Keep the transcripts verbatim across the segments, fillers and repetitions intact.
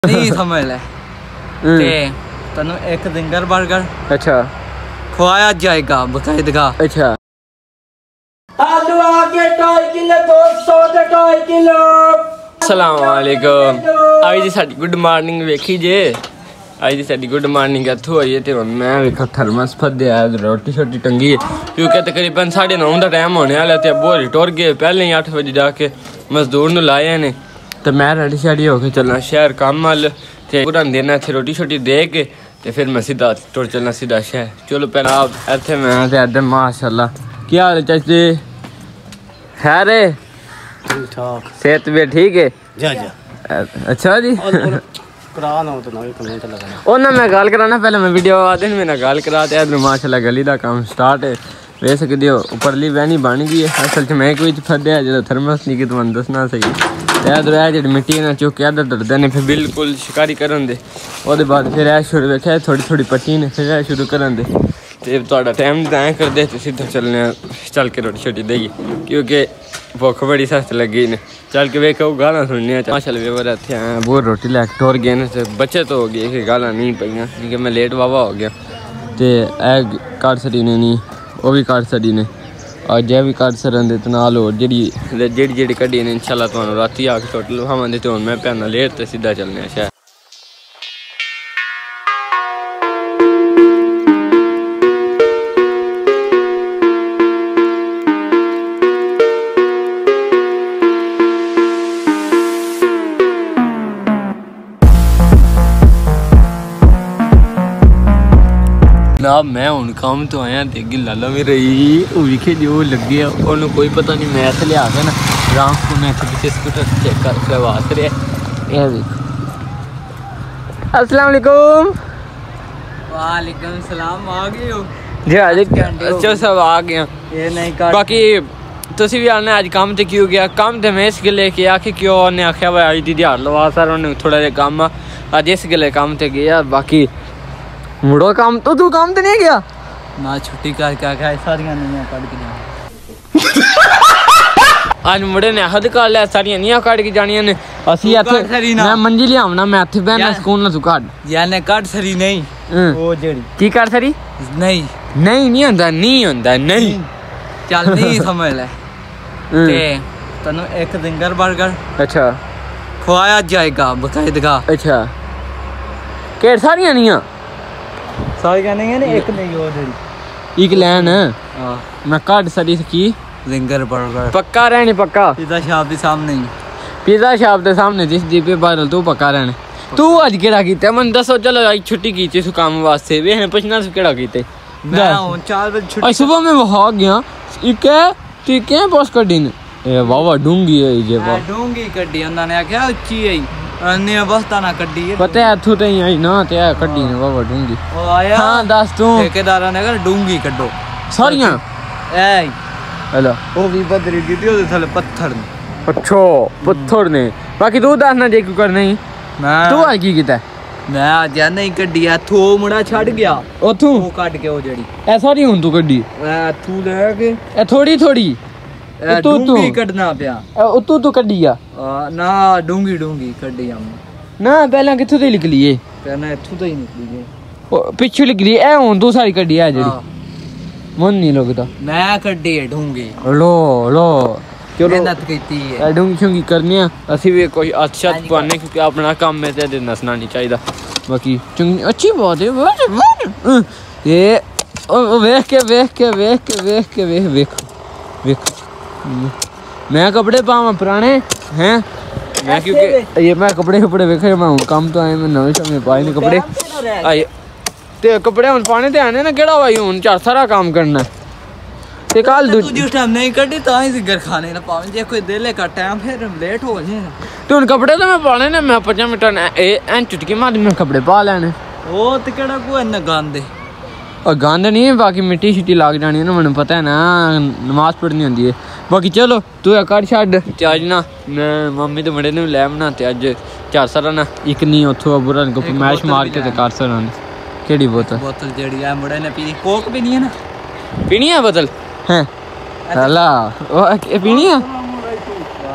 नहीं समझ ले ते तनु एक जिंगर बर्गर अच्छा खुआया जाएगा बकायदगा। अच्छा आलू आगे ढाई किलो दो सौ ते ढाई किलो। अस्सलाम वालेकुम। आज दी साडी गुड मॉर्निंग वेखी जे आज दी साडी गुड मॉर्निंग इत्थों आई है ते मैं वेखो थर्मस फद्दे आ रोटी छोटी टंगी क्योंकि तकरीबन साढ़े नौ दा टाइम होने वाला ते बोरी टुर गए पहले ही आठ बजे जाके मजदूर नु लाए ने तो मैं रेडी शेडी होके चलना शहर काम वाल ते पूरा देना इत्थे रोटी छोटी दे के ते फिर मैं सीधा टुर चलना सीधा शहर। चलो पहले आप इत्थे मैं ते अदम माशाल्लाह क्या हाल है चाची खैर है ठीक ठाक सेहत भी ठीक है जा जा अच्छा जी करा ना तो नवी कमेंट लगाना ओ ना मैं गल कराना पहले मैं वीडियो आ दिन में ना गल करा ते इधर माशाल्लाह गली दा काम स्टार्ट है वे सकदे हो ऊपरली वैनी बन गई है असल च मैं कोई फदे है जो थर्मस नहीं कि तुम दसना सही ते इधर है जेडी मिट्टी ना चुक के इधर दरदे ने फिर बिल्कुल शिकारी करन दे ओदे बाद फिर ऐ शुरू वेखे थोड़ी थोड़ी पट्टी ने फिर ऐ शुरू करन दे ते ਤੁਹਾਡਾ टाइम दाएं कर दे सीधा चलने चल के रोटी छोटी देगी क्योंकि भुख बड़ी सख्त लगी ने चल के वेखो गाना सुनने माशाल्लाह वेवर इत्थे आए बहुत रोटी लैके टुर गए ने ते बच्चे तो हो गए कि गाना नहीं पईयां क्योंकि मैं लेट वावा हो गया ते ए काट सड़ी ने नहीं वो भी काट सड़ी ने और जै भी काट सरन दे नाल होर जेड़ी जेड़ी जेड़ी कड्डी ने इंशाल्लाह तुहानू राती आके टोटल खावां दे ते हुण मैं पैना लेट ते सीधा चलने शहर। जनाब मैं हूँ काम तो आया तो गिला भी रही विखे जो लगे उन्होंने कोई पता नहीं मैं इतने लिया के ना राम को मैं पीछे स्कूटर चेक कर करवा रहा है। अस्सलाम वालेकुम। वालेकुम सलाम आ गए हो जी आज अच्छा सब आ गया ये नहीं कर बाकी तुसी भी आने आज काम ते क्यों गया काम ते मैं इस गले के आखे क्यों उन्हें आख्या भाई आज दी दिहाड़ लवा सर उन्हें थोड़ा जिहा काम अज इस गले काम ते गया बाकी मुड़ो काम तो तू काम तो नहीं गया ना छुट्टी करके आखा सारियां नहीं काट के जाना आज मुड़े ने हद कर लिया सारियां नहीं काट के जानियां ने असि इथे मैं मंजी लियावना मैं इथे बहना सुकून ना तू काट याने काट सरी नहीं वो जेड़ी की कर सरी नहीं नहीं नहीं होंदा नहीं होंदा नहीं चल नहीं समझ ले ते तनु एक जिंगर बर्गर अच्छा खुआया जाएगा बकायदगा। अच्छा केड़ सारियां नहीं सारी का नहीं है ना एक नहीं वो जेड़ी एक लैन हां मैं काट सरी की जिंगर बर्गर पक्का रहने पक्का पिज़्ज़ा शॉप के सामने ही पिज़्ज़ा शॉप के सामने जिस दी पे बाहर तू पक्का रहने तू आज केड़ा कीता मन दसो चलो आज छुट्टी की थी काम वास्ते वे पूछना तू केड़ा कीते मैं हूं चार बजे छुट्टी आज सुबह में वहा गया एक तू के पोस कड्डी ने ए वावा डूंगी है जे वाह डूंगी कड्डी उन्होंने आख्या उच्ची है अन्य अवस्था ना कड्डी है पता है तू तई आई ना ते कड्डी ने वावा डूंगी ओ आया हां दस तू ठेकेदार ने कर डूंगी कड्डो सारियां ए हेलो वो भी बदरी दी थी थले पत्थर ने अच्छा पत्थर ने बाकी तू दस ना जे क्यों कर नहीं मैं तू आज की कीता मैं आज नहीं कड्डी है थो मुड़ा छड़ गया ओथू वो काट के वो जेड़ी ए सारी हुन तू कड्डी ए थू ले के ए थोड़ी थोड़ी तू डूंगी कटना पिया तू तू कड्डी आ ना डूंगी डूंगी कड्डी हम ना पहला किथों ते निकली है कहना इथों तो ही निकली है ओ पिछू निकली ए हुन तू सारी कड्डी है जेड़ी मन नहीं लगदा मैं कड्डी है डूंगी लो लो चलो मेहनत कीती है डूंगी शूंगी करनी है असि भी कोई अच्छा पाने क्योंकि अपना काम में ते नसना नहीं चाहिए बाकी चंगी अच्छी बात है ये वेख के वेख के वेख के वेख के वेख वेख वेख मैं कपड़े पावा पुराने हैं मैं क्योंकि ये मैं कपड़े कपड़े वेखे मैं काम तो आए मैं नवे समय पाए ने कपड़े आए ते कपड़े हुन पाने ते आने ना केड़ा भाई हुन चार सारा काम करना ते कल तू जिस टाइम नहीं कड्डी तां ही सिगर खाने ना पावे जे कोई देले का टाइम फिर लेट हो जाए तो हुन कपड़े तो मैं पाने ने मैं पाँच मिनट ए एन चुटकी मार मैं कपड़े पा लेने ओ ते केड़ा को इन्ना गंदे और गंद नहीं है बाकी मिट्टी शिट्टी लाग जानी है ना मैंने पता है ना नमाज पढ़नी होती है बाकी चलो तू कट छड़ ते अज ना मैं मम्मी तो बड़े ने लै बना ते अज चार सारा ना एक नहीं उथों बुरा मैश मार के ते कर सारा केड़ी बोतल बोतल जेड़ी है मुड़े ने पीनी कोक भी नहीं है ना पीनी है बोतल हैं अल्लाह ओ पीनी है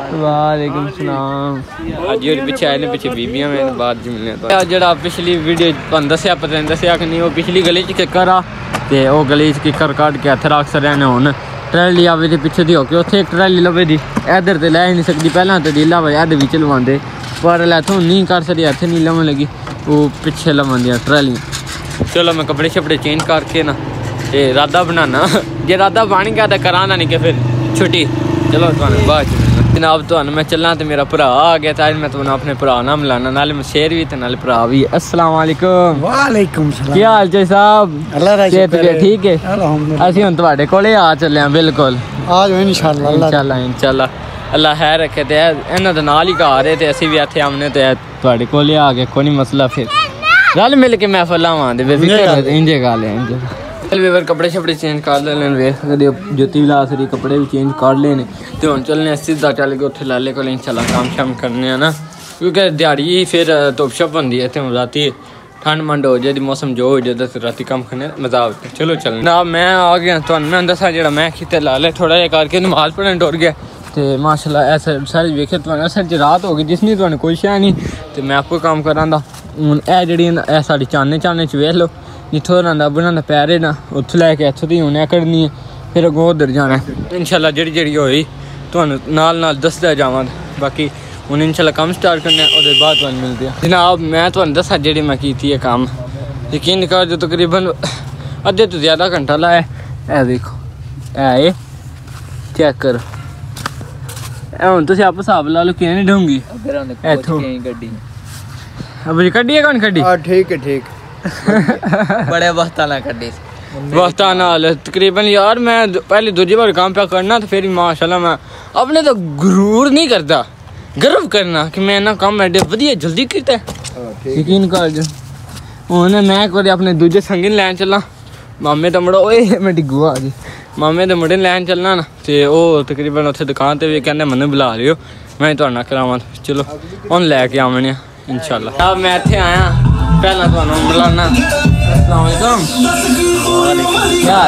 वालेकुम सलाम। अज पिछे आए ने पिछे बीबियां में बाद च मिलने तो जेड़ा पिछली वीडियो तुहानू दस्सिया पता नहीं दस्सिया कि नहीं, वो पिछली गली च किकर आ ते ओह गली च किकर कट के हत्थ रख सरे ने। हुन ट्रैली आवे ते पिछे दी होके उत्थे एक ट्रैली लवे दी इधर ते लै नहीं सकदी, पहला तो डीला वजह दे विच लवांदे पर इत्थों नहीं कर सकदी, इत्थे नहीं लवन लगी वो पिछे लवांदियां ट्रैलियां। चलो मैं कपड़े शपड़े चेंज करके ना ते रादा बनाना, जे रादा बन गया तो कराना नहीं कि फिर छुट्टी। चलो तुहानू बाद च जनाब तुहानू मैं चलना तो मेरा भरा आ गया, तो मैं तुहानू अपने भरा नाल मिलाना, नाले मैं शेर भी ते नाले भरा भी। अस्सलाम वालेकुम। वालेकुम सलाम। क्या हाल चाल साहब? अल्लाह दा शुक्र है, ठीक है। अल्हम्दुलिल्लाह ਅਸੀਂ ਹੁਣ ਤੁਹਾਡੇ ਕੋਲੇ ਆ ਚੱਲੇ ਆ ਬਿਲਕੁਲ। आज इंशाल्लाह इंशाल्लाह इंशाल्लाह अल्लाह खैर रखे ते ਇਹਨਾਂ ਦਾ ਨਾਲ ਹੀ ਘਰ ਹੈ ਤੇ ਅਸੀਂ ਵੀ ਇੱਥੇ ਆਮਨੇ ਤੇ ਤੁਹਾਡੇ ਕੋਲੇ ਆ ਗਏ, ਕੋਈ ਨਹੀਂ ਮਸਲਾ ਫਿਰ रल मिल के महफल लावांदे बेफिक्र इंजे गल है इंजे। चल वे कपड़े शपड़े चेंज कर लेने, वेख सकदे हो जुत्ती भी ला सकदी, कपड़े भी चेंज कर लेने ते हुन चलने सीधा चल के उत्थे लाले कोल इंशाल्लाह काम शाम करने हैं ना, क्योंकि दिहाड़ी फिर धुप शप होंदी है ते राती ठंड मंड हो जाए मौसम जो हो जाए तो राती काम करने मजा आता। चलो चल ना मैं आ गया तो मैं दसा जो मैं खिते लाले थोड़ा जहा करके नमाज पढ़ने टुर गया तो माशाल्लाह ऐसा सारी वेखे तो असल च रात हो गई जिसनी तो कोई शह नहीं तो मैं आपको काम करा हूँ ए जी साड़ी चाने चाने च वेख लो जिथों रंदा बनाना पैरे ना उत्थों लैके इत्थों दी उन्हें कड़नी है फिर अगों उधर जाना इंशाल्लाह जेह्ड़ी जेह्ड़ी होई तुहानू नाल नाल दसदा जावां। बाकी हूँ इंशाल्लाह कम स्टार्ट करने ओहदे बाद तुहानू मिलदे आ जनाब। मैं तुहानू दस्सां जेह्ड़ी मैं कीती है काम, यकीन कर जो तकरीबन अद्धे तो ज़्यादा घंटा लाया है। देखो है चेक करो हूँ तुम आप हिसाब ला लो कि नहीं ढूंगी इत्थों अभी कड्डी है कौन कड्डी? ठीक है ठीक बड़े वक्ता ना कड्डी वक्ता नाल तकरीबन यार मैं पहले दूजी बार काम पे करना तो फिर माशाल्लाह मैं अपने तो गुरूर नहीं करता, गर्व करना कि मैं ना काम एडे वधिया जल्दी कीता यकीन कर जो। हूँ मैं एक बार अपने दूजे संगी लैन चला मामे का मुड़ा ओए मैं डिग्गू आ गई मामे के मुड़े लैन चलना ना तो वह तकरीबन उत्थे दुकान पर भी कहते मैनू बुला लियो मैं तुहाडे नाल करावां। चलो हूँ लैके आने इंशाल्लाह। अब मैं इत्थे आया पहला तुहानू मिलाना। अस्सलाम वालेकुम। क्या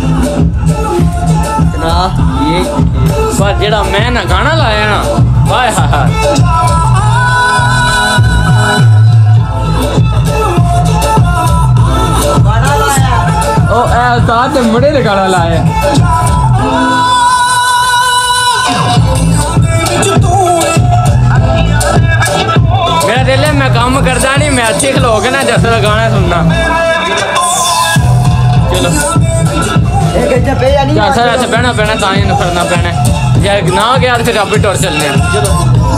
जनाब ये पर जेड़ा मैं ना गाना लाया ना हाय हाय हाय ओ ए उस्ताद ने मुड़े ने गाना लाया मेरा दिल है मैं काम करता नहीं मैं अच्छे खलो के ना जैसा गाना सुनना। चलो सर ऐसे बहना पैना ताई करना पैना जब ना गया तो फिर आप टुर चलने चलो।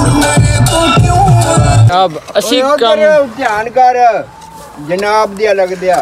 अब असी ध्यान कर जनाब दिया लग दिया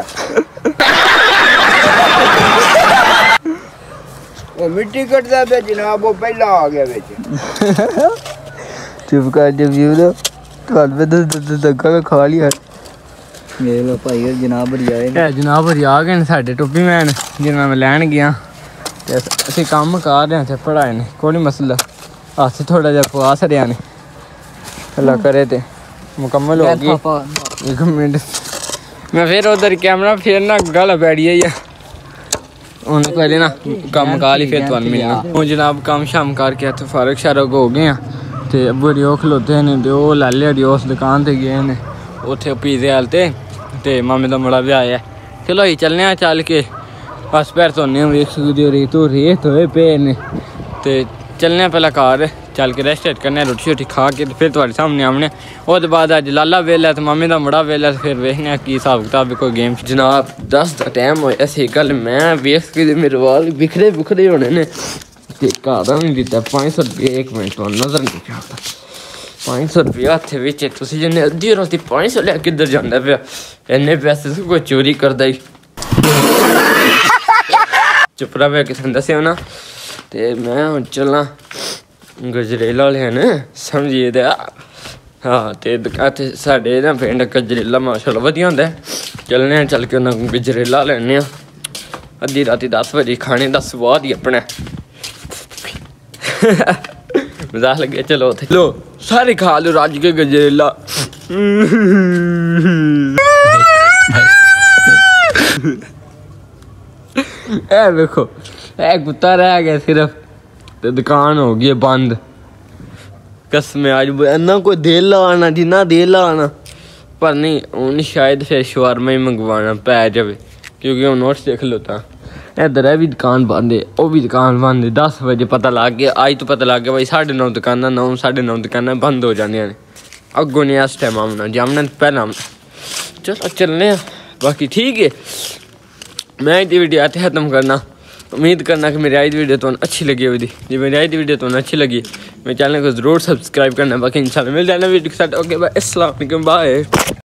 वो मिट्टी कटदा पे जनाब वो पहला आ गया बेच चुप कर जब यू दो तो पे दस दस धक्का खा लिया ये लो भाई जनाब भरी आए ए जनाब भरी आ गए साडे टोपी मैन जिन्ना मैं लैन गया ते असीं काम कर रहे थे पढ़ाए ने कोई नहीं मसला हथ थोड़ा जिहा पवा छड़िया ने अल्लाह करे ते मुकम्मल हो गई। एक मिनट मैं फिर उधर कैमरा फिर ना गल बैठी है हूँ पहले ना कम काल ही फिर तुहानू मिलना। हूँ जनाब काम शाम करके इत्थे फारग शारग हो गए ते अब्बू दी ओह खलोते ने ते ओह लै लिया डी उस दुकान ते गए ने उत्थे पीजे आल ते ते मामे दा मुड़ा भी आया। चलो ही चलने आ चल के बस पैर धोने वेख सकदे हो रेत हो रेत होए पे ने ते चलने पहला घर चल के रेस्ट करने रोटी शोटी खा के फिर थोड़े सामने आने उसके बाद अज लाला वेला तो मामे का मुड़ा वेला फिर वेखने की हिसाब किताब कोई गेम जनाब दस का टाइम हो ऐसी गल मैं वेख के मेरे वाल बिखरे बिखरे होने ने घर नहीं दिता पाँच सौ रुपये एक मिनट तो नजर नहीं आता पाँच सौ रुपया हथ बिच तुम जिन्हें अद्धी राती पाँच सौ लिया किधर जाता पाया इन्ने पैसे कोई चोरी करता ही चुपड़ा पे किसी दसिया ना तो मैं हूँ चलना गजरेला वाले हैं समझिए तो हाँ तो साढ़े ना पिंड गजरेला माशाल्लाह वधिया होंदा है चलने चल के उन्हें गजरेला लैने अद्धी राती दस बजे खाने का स्वाद ही अपना मजाक लगे चलो उथे लो सारे खा लो रज के गजरेला ए देखो ए कुत्ता रह गया सिर्फ तो दुकान हो गई बंद कसम आज इन्ना कोई दिल लाना जिन्ना दिल लाना पर नहीं हूँ शायद फिर शवारमा ही मंगवाना पै जाए क्योंकि हूँ नोट्स देख लो तो इधर है भी दुकान बंद है वह भी दुकान बंद है दस बजे पता लग गया अज तो पता लग गया भाई साढ़े नौ दुकाना नौ साढ़े नौ दुकाना बंद हो जानिया ने अगों नहीं इस टाइम आना जामना पहला आना चलो चलने बाकी ठीक है मैं ये वीडियो आते ख़त्म करना उम्मीद करना कि मेरी आज वीडियो तो अच्छी लगी होगी जी मेरी आज वीडियो तो अच्छी लगी मेरे चैनल को ज़रूर सब्सक्राइब करना बाकी इंशाल्लाह मिल जाना वीडियो के साथ ओके बाय अस्सलाम वालेकुम बाय।